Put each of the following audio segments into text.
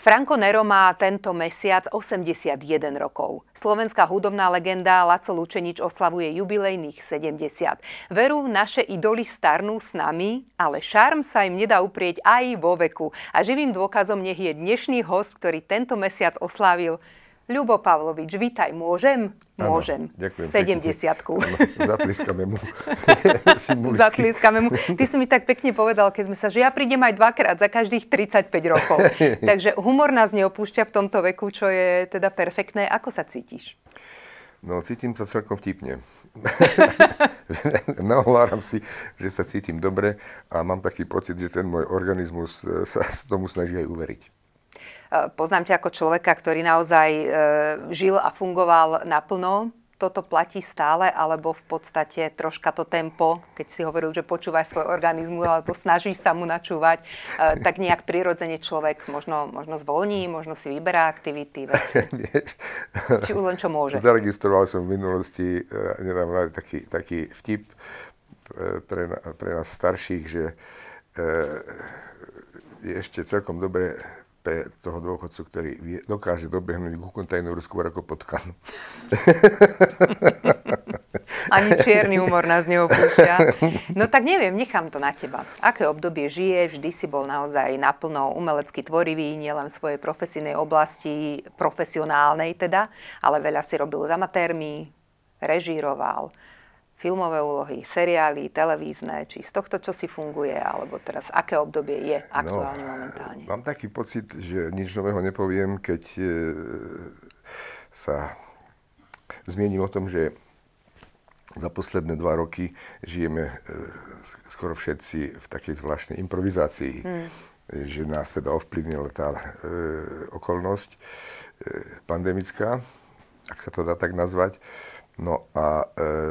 Franco Nero má tento mesiac 81 rokov. Slovenská hudobná legenda Laco Lučenič oslavuje jubilejných 70. Veru, naše idoly starnú s nami, ale šarm sa im nedá uprieť aj vo veku. A živým dôkazom nech je dnešný host, ktorý tento mesiac oslávil, Ľubo Pavlovič. Vítaj, môžem? Môžem. Ďakujem. 70-ku. Zatlískame mu. Zatlískame mu. Ty si mi tak pekne povedal, keď sme sa, že ja prídem aj dvakrát za každých 35 rokov. Takže humor nás neopúšťa v tomto veku, čo je teda perfektné. Ako sa cítiš? No, cítim sa celkom vtipne. Nahováram si, že sa cítim dobre a mám taký pocit, že ten môj organizmus sa tomu snaží aj uveriť. Poznám ťa ako človeka, ktorý naozaj žil a fungoval naplno. Toto platí stále, alebo v podstate troška to tempo, keď si hovoril, že počúvaš svoj organizmus, alebo snažíš sa mu načúvať, tak nejak prirodzene človek možno zvolní, možno si vyberá aktivity. Či už len čo môže. Zaregistroval som v minulosti nedávno taký vtip pre nás starších, že je ešte celkom dobre pre toho dôchodcu, ktorý dokáže dobehnúť ku kontajneru skôr ako potkan. Ani čierny humor nás neopúšťa. No tak neviem, nechám to na teba. Aké obdobie žiješ? Vždy si bol naozaj naplno umelecky tvorivý, nielen v svojej profesijnej oblasti, profesionálnej teda, ale veľa si robil s amatérmi, režíroval, filmové úlohy, seriály, televízne, či z tohto, čo si funguje, alebo teraz aké obdobie je aktuálne momentálne? Mám taký pocit, že nič nového nepoviem, keď sa zmiením o tom, že za posledné 2 roky žijeme skoro všetci v takej zvláštnej improvizácii, že nás teda ovplyvnila tá okolnosť pandemická, ak sa to dá tak nazvať. No a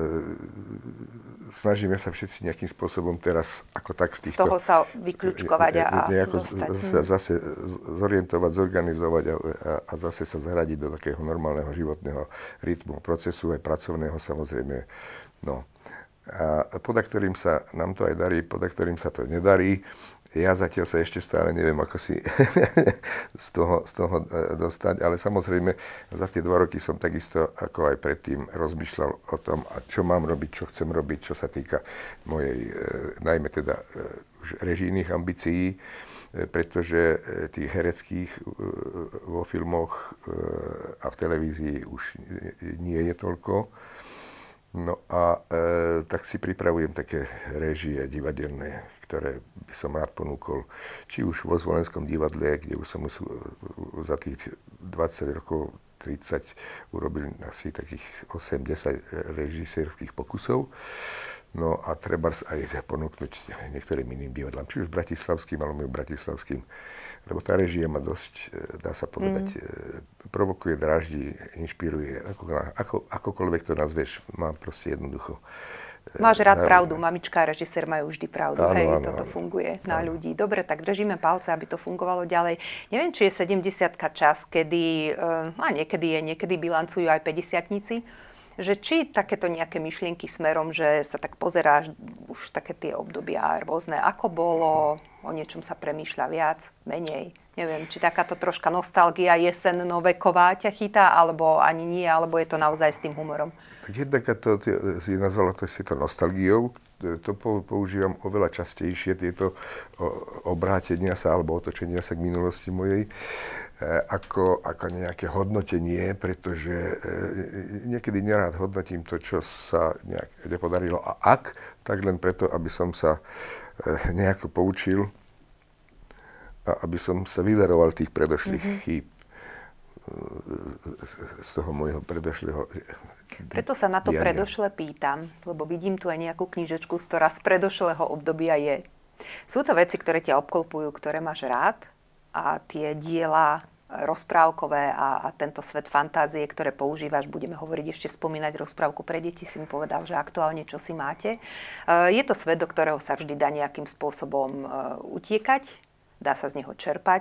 snažíme sa všetci nejakým spôsobom teraz ako tak v týchto... Z toho sa vyklúčkovať a zase zorientovať, zorganizovať a zase sa zaradiť do takého normálneho životného rytmu, procesu, aj pracovného samozrejme. No. A poda ktorým sa nám to aj darí, poda ktorým sa to nedarí. Ja zatiaľ sa ešte stále neviem, ako si z toho dostať, ale samozrejme za tie 2 roky som takisto ako aj predtým rozmýšľal o tom, čo mám robiť, čo chcem robiť, čo sa týka mojej, najmä teda už režijných ambícií, pretože tých hereckých vo filmoch a v televízii už nie je toľko. No a tak si pripravujem také réžie divadelné, ktoré by som rád ponúkol. Či už vo Zvolenskom divadle, kde už som za tých 20 rokov, 30 urobil asi takých 8-10 režisérskych pokusov. No a treba aj ponúknuť niektorým iným divadlám, či už bratislavským, alebo bratislavským. Lebo tá režia ma dosť, dá sa povedať, provokuje, dráždi, inšpiruje. Akokoľvek to nazveš, má proste jednoducho. Máš rád pravdu, mamička a režisér majú vždy pravdu. Áno, toto funguje na ľudí. Dobre, tak držíme palce, aby to fungovalo ďalej. Neviem, či je 70-ka čas, kedy, a niekedy bilancujú aj 50-tnici, že či takéto nejaké myšlienky smerom, že sa tak pozeráš už také tie obdobia rôzne, ako bolo, o niečom sa premýšľa viac, menej. Neviem, či takáto troška nostalgia jesennoveková ťa chytá, alebo ani nie, alebo je to naozaj s tým humorom? Tak jednak to si nazvala si to nostalgiou, to používam oveľa častejšie, tieto obrátenia sa alebo otočenia sa k minulosti mojej, ako nejaké hodnotenie, pretože niekedy nerád hodnotím to, čo sa nejak nepodarilo. A tak len preto, aby som sa nejako poučil a aby som sa vyvaroval tých predošlých chýb z toho môjho predošlého. Preto sa na to predošle pýtam, lebo vidím tu aj nejakú knižečku, ktorá z predošlého obdobia je. Sú to veci, ktoré ťa obklopujú, ktoré máš rád, a tie diela rozprávkové a tento svet fantázie, ktoré používaš, budeme hovoriť ešte spomínať rozprávku pre deti, si mi povedal, že aktuálne čo si máte. Je to svet, do ktorého sa vždy dá nejakým spôsobom utiekať, dá sa z neho čerpať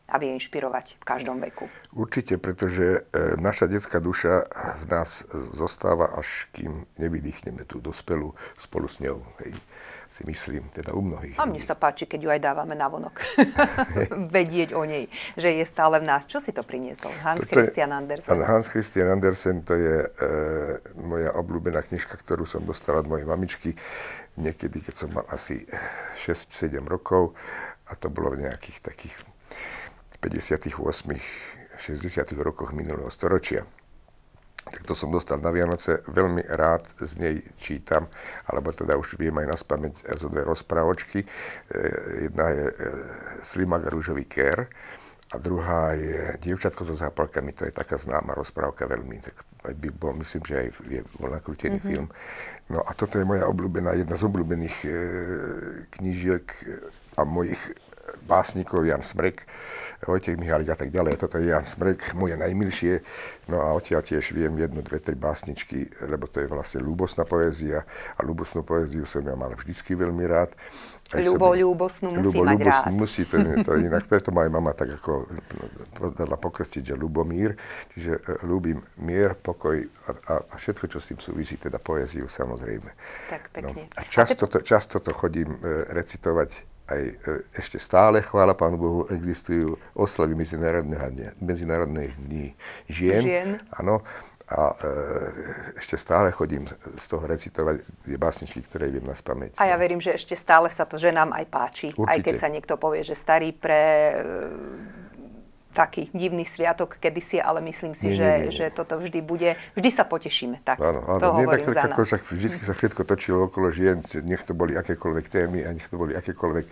a vie inšpirovať v každom veku. Určite, pretože naša detská duša v nás zostáva, až kým nevydýchneme tú dospelú spolu s ňou. Hej. Si myslím, teda u mnohých. A mne sa páči, keď ju aj dávame navonok. Vedieť o nej, že je stále v nás. Čo si to priniesol? Hans Christian Andersen. Hans Christian Andersen, to je moja obľúbená knižka, ktorú som dostal od mojej mamičky niekedy, keď som mal asi 6-7 rokov. A to bolo v nejakých takých 58. 60. rokoch minulého storočia. Tak to som dostal na Vianoce, veľmi rád z nej čítam, alebo teda už viem aj naspamäť zo dve rozprávočky. Jedna je Slimak a rúžový kér a druhá je Dievčatko so zápalkami, to je taká známa rozprávka veľmi, tak by bol, myslím, že aj bol nakrútený film. No a toto je moja obľúbená, jedna z obľúbených knížiek a mojich básnikov, Jan Smrek, Vojtech Mihálik a tak ďalej. Toto je Jan Smrek, moje najmilšie. No a odtiaľ tiež viem 1, 2, 3 básničky, lebo to je vlastne ľúbosná poézia a ľúbosnú poéziu som ja mal vždycky veľmi rád. Ľúbosnú musí mať rád. Musí, to inak preto ma aj mama tak ako dala pokrstiť, že Ľubomír, čiže ľúbim mier, pokoj a všetko, čo s tým súvisí, teda poéziu samozrejme. Tak pekne. No. A často to chodím recitovať aj ešte stále, chvála Pánu Bohu, existujú oslavy Medzinárodných dní žien. Áno. A ešte stále chodím z toho recitovať tie básničky, ktoré viem naspamäť. A ja verím, že ešte stále sa to ženám aj páči. Určite. Aj keď sa niekto povie, že starý pre taký divný sviatok kedysi, ale myslím si, že toto vždy bude, vždy sa potešíme. Tak, áno. To hovorím za nás. Vždy sa všetko točilo okolo žien, nech to boli akékoľvek témy a nech to boli akékoľvek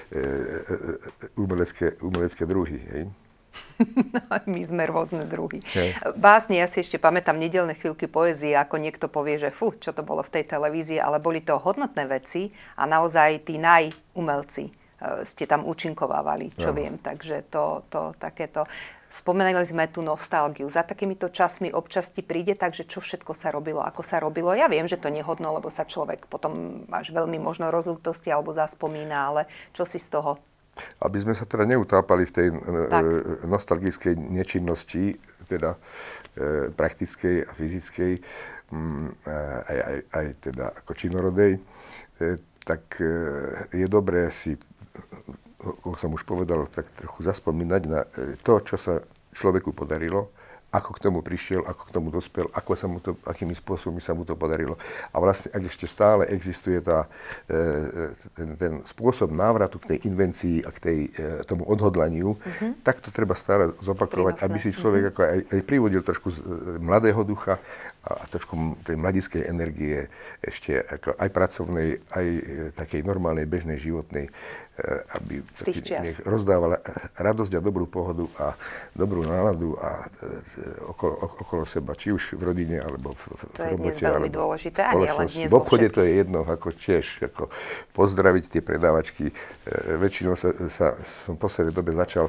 umelecké druhy. Hej? My sme rôzne druhy. Básne, ja si ešte pamätám nedeľné chvíľky poézie, ako niekto povie, že čo to bolo v tej televízii, ale boli to hodnotné veci a naozaj tí najumelci ste tam účinkovávali, čo viem. Takže to takéto. Spomenuli sme tú nostalgiu. Za takýmito časmi občas ti príde tak, že čo všetko sa robilo, ako sa robilo. Ja viem, že to nehodno, lebo sa človek potom až veľmi možno rozľútosti alebo zaspomína, ale čo si z toho? Aby sme sa teda neutápali v tej nostalgickej nečinnosti, teda praktickej a fyzickej, aj teda ako činorodej, tak je dobré si, ako som už povedal, tak trochu zaspomínať na to, čo sa človeku podarilo, ako k tomu prišiel, ako k tomu dospel, akými spôsobmi sa mu to podarilo. A vlastne, ak ešte stále existuje ten spôsob návratu k tej invencii a k tomu odhodlaniu, tak to treba stále zopakovať, aby si človek ako aj privodil trošku mladého ducha a trošku tej mladickej energie ešte ako aj pracovnej, aj takej normálnej, bežnej, životnej, aby rozdávala radosť a dobrú pohodu a dobrú náladu a okolo seba, či už v rodine, alebo v robote, alebo v spoločnosti. V obchode to je jedno, ako tiež ako pozdraviť tie predávačky. Väčšinou som v poslednej dobe začal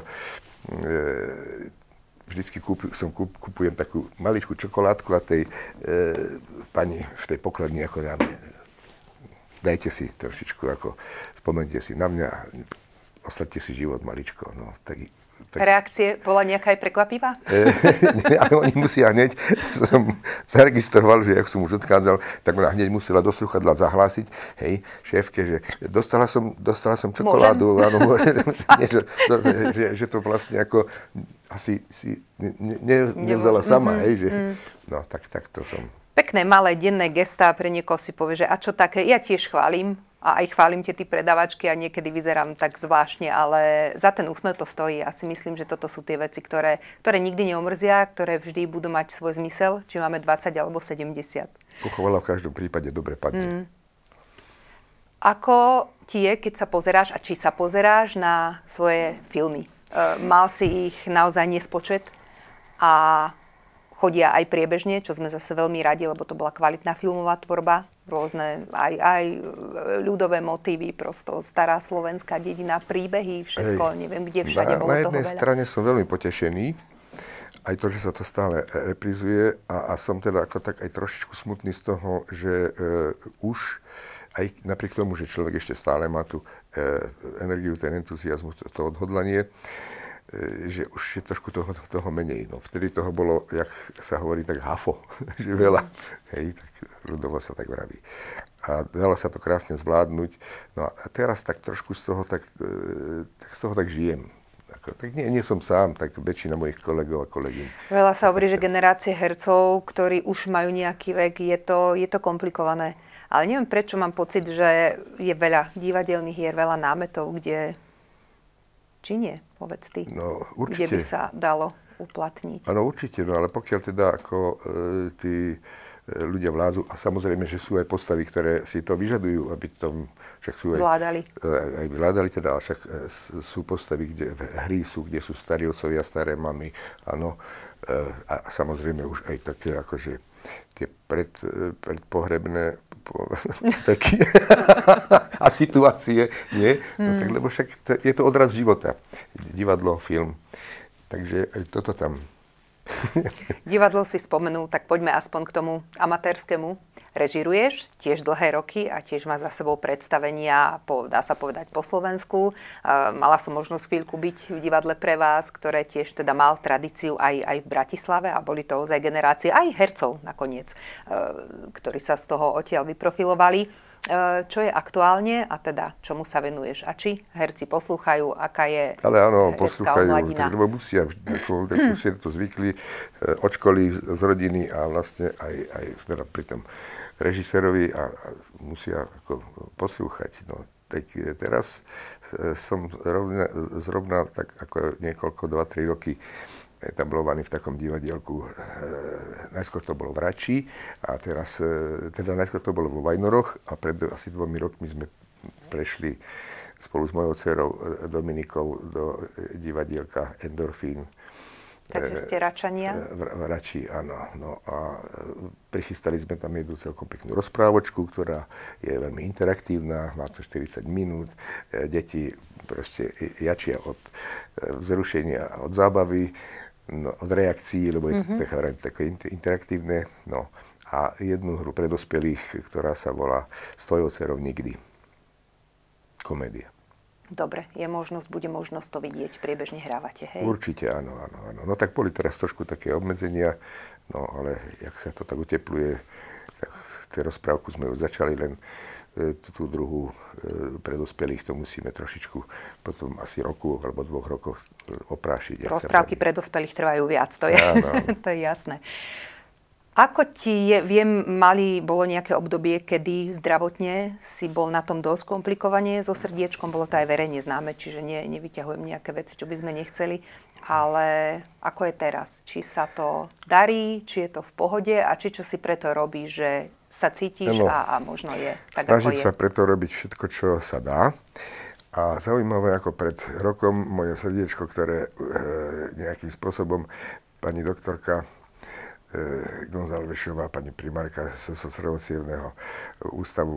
vždycky kupujem takú maličkú čokoládku a tej pani v tej pokladni ako dáme, dajte si trošičku, ako spomente si na mňa, osladte si život maličko. No, tak reakcie bola nejaká aj prekvapivá? Ale oni musia hneď, som zaregistroval, že ako som už odchádzal, tak ona hneď musela do sluchadla zahlásiť, hej, šéfke, že dostala som čokoládu, áno, že to vlastne ako asi si nevzala sama, hej, že no, tak to som. Pekné malé denné gestá, pre niekoho si povie, že a čo také, ja tiež chválim. A aj chválim tie predavačky a niekedy vyzerám tak zvláštne, ale za ten úsmev to stojí. Ja si myslím, že toto sú tie veci, ktoré nikdy neomrzia, ktoré vždy budú mať svoj zmysel, či máme 20 alebo 70. Pochvala v každom prípade dobre padne. Ako ti je, keď sa pozeráš a či sa pozeráš na svoje filmy? Mal si ich naozaj nespočet a chodia aj priebežne, čo sme zase veľmi radi, lebo to bola kvalitná filmová tvorba. Rôzne aj ľudové motívy, prosto stará slovenská dedina, príbehy, všetko, neviem, kde všade bolo toho veľa. Na jednej strane som veľmi potešený, aj to, že sa to stále reprizuje a som teda ako tak aj trošičku smutný z toho, že už aj napriek tomu, že človek ešte stále má tú energiu, ten entuziazmus, to odhodlanie, že už je trošku toho menej. No, vtedy toho bolo, jak sa hovorí, tak hafo, že veľa. Hej, tak ľudovo sa tak vraví. A dalo sa to krásne zvládnuť. No a teraz tak trošku z toho tak žijem. Tak nie som sám, tak väčšina mojich kolegov a kolegyň. Veľa sa hovorí, že generácie hercov, ktorí už majú nejaký vek, je to komplikované. Ale neviem, prečo mám pocit, že je veľa divadelných hier, veľa námetov, kde... Či nie? Povedz ty. No, určite. Kde by sa dalo uplatniť. Áno, určite. No ale pokiaľ teda ako tí ľudia vládzu, a samozrejme, že sú aj postavy, ktoré si to vyžadujú, aby tom však sú vládali. Aj vládali teda, ale však sú postavy, kde hry sú, kde sú starí otcovia, staré mamy, áno. A samozrejme už aj také akože tie predpohrebné peky a situácie, nie? No, tak, lebo však je to odraz života. Divadlo, film. Takže aj toto tam. Divadlo si spomenul, tak poďme aspoň k tomu amatérskému. Režiruješ tiež dlhé roky a tiež má za sebou predstavenia, dá sa povedať, po Slovensku. Mala som možnosť chvíľku byť v divadle Pre vás, ktoré tiež teda mal tradíciu aj v Bratislave a boli to ozaj generácie aj hercov nakoniec, ktorí sa z toho odtiaľ vyprofilovali. Čo je aktuálne a teda čomu sa venuješ? A či herci poslúchajú, aká je ale áno, poslúchajú, lebo musia to zvykli od školy, z rodiny a vlastne aj teda pri tom režisérovi a musia ako poslúchať. No, tak teraz som zrovna tak ako niekoľko, 2-3 roky etablovaný v takom divadielku. Najskôr to bolo v Rači a teraz, teda najskôr to bolo vo Vajnoroch a pred asi 2 rokmi sme prešli spolu s mojou dcerou Dominikou do divadielka Endorfín. Takže ste Račania? V Rači, áno. No a prichystali sme tam jednu celkom peknú rozprávočku, ktorá je veľmi interaktívna, má to 40 minút. Deti proste jačia od vzrušenia, od zábavy, no, od reakcií, lebo je to také interaktívne. No. A jednu hru pre dospelých, ktorá sa volá S tvojou dcerou nikdy. Komédia. Dobre, bude možnosť to vidieť, priebežne hrávate, hej? Určite, áno. No tak boli teraz trošku také obmedzenia, no ale jak sa to tak utepluje, tak tie rozprávku sme už začali, len tú druhú pre dospelých to musíme trošičku potom asi roku alebo 2 rokoch oprášiť. Rozprávky pre dospelých trvajú viac, to je, to je jasné. Ako ti bolo nejaké obdobie, kedy zdravotne si bol na tom dosť komplikovane so srdiečkom, bolo to aj verejne známe, čiže nevyťahujem nejaké veci, čo by sme nechceli, ale ako je teraz? Či sa to darí, či je to v pohode a či čo si preto robíš, že sa cítiš a možno je tak, ako je? Snažiť sa preto robiť všetko, čo sa dá. A zaujímavé, ako pred rokom moje srdiečko, ktoré nejakým spôsobom pani doktorka Gonzálvešová, pani primárka zo srdcovocievneho ústavu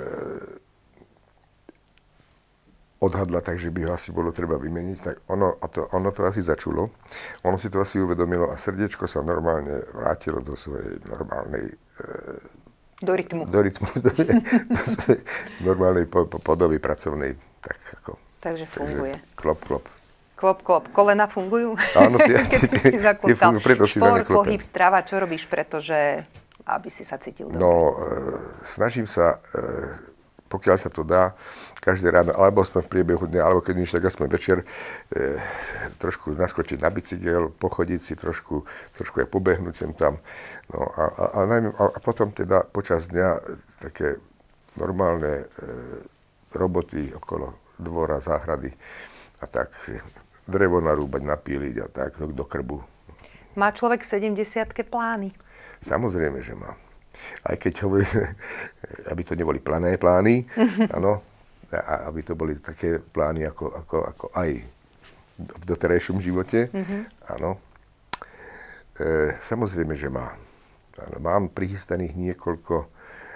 odhadla tak, že by ho asi bolo treba vymeniť, tak ono to asi začulo. Ono si to asi uvedomilo a srdiečko sa normálne vrátilo do svojej normálnej do rytmu. Do svojej normálnej podoby pracovnej. Takže funguje. Klop, klop. Klop, klop. Kolena fungujú? Áno, tie fungujú, preto si na ne klopem. Šport, pohyb, strava, čo robíš pretože, aby si sa cítil dobre? No, snažím sa, pokiaľ sa to dá, každé ráno, alebo sme v priebehu dňa, alebo keď nič, tak aspoň večer, trošku naskočiť na bicykel, pochodiť si trošku aj pobehnúť sem tam. No, a potom teda počas dňa také normálne roboty okolo dvora, záhrady a tak, drevo narúbať, napíliť a tak do krbu. Má človek v 70-ke plány? Samozrejme, že má. Aj keď hovoríme, aby to neboli plané plány, áno, a aby to boli také plány ako aj v doterajšom živote, áno. Samozrejme, že má. Áno, mám prichystaných niekoľko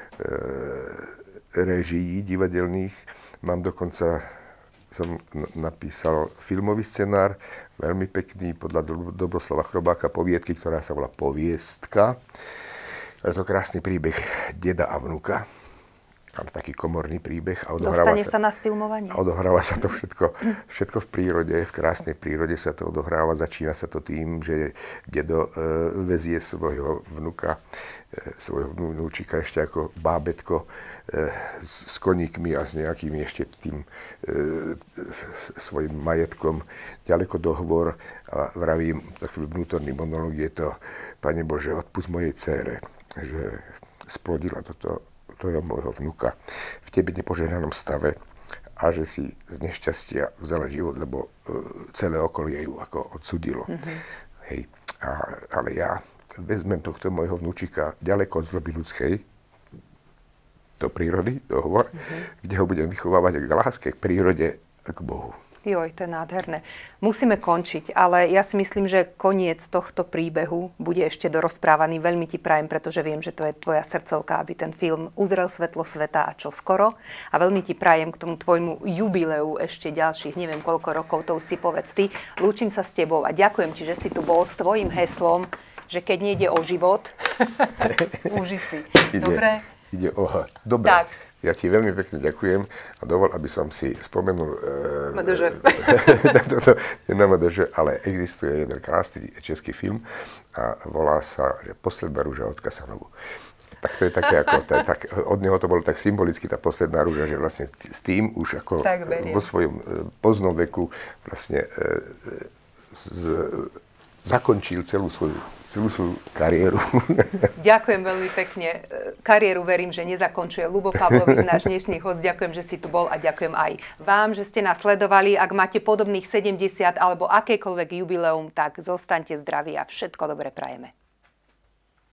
režií divadelných, mám dokonca, som napísal filmový scenár, veľmi pekný, podľa Dobroslava Chrobáka, poviedky, ktorá sa volá Poviestka. Je to krásny príbeh deda a vnuka. taký komorný príbeh. A dostane sa na sfilmovanie? A odohráva sa to všetko v prírode, v krásnej prírode sa to odohráva. Začína sa to tým, že dedo vezie svojho vnuka, svojho vnúčika ešte ako bábätko s koníkmi a s nejakým ešte tým svojim majetkom ďaleko do hôr a vravím, taký vnútorný monológ je to: Pane Bože, odpusť mojej dcére, že splodila toho môjho vnuka v tebe nepožehnanom stave a že si z nešťastia vzala život, lebo celé okolie ju ako odsudilo. Hej. Ale ja vezmem tohto môjho vnúčika ďaleko od zloby ľudskej do prírody, do hôr, kde ho budem vychovávať k láske, k prírode a k Bohu. Joj, to je nádherné. Musíme končiť, ale ja si myslím, že koniec tohto príbehu bude ešte dorozprávaný. Veľmi ti prajem, pretože viem, že to je tvoja srdcovka, aby ten film uzrel svetlo sveta a čo skoro. A veľmi ti prajem k tomu tvojmu jubileu ešte ďalších, neviem koľko rokov, to už si povedz ty. Lúčim sa s tebou a ďakujem ti, že si tu bol s tvojím heslom, že keď nejde o život, uži si. Dobre? Ide o... Dobre. Tak. Ja ti veľmi pekne ďakujem a dovol, aby som si spomenul na MDŽ, ale existuje jeden krásny český film a volá sa Posledná rúža od Casanovu. Tak to je také ako, od neho to bolo tak symbolicky, tá posledná rúža, že vlastne s tým už ako vo svojom poznom veku vlastne zakončil celú svoju kariéru. Ďakujem veľmi pekne. Kariéru verím, že nezakončuje Ľubo Pavlovič, náš dnešný host. Ďakujem, že si tu bol a ďakujem aj vám, že ste nás sledovali. Ak máte podobných 70 alebo akékoľvek jubileum, tak zostaňte zdraví a všetko dobre prajeme.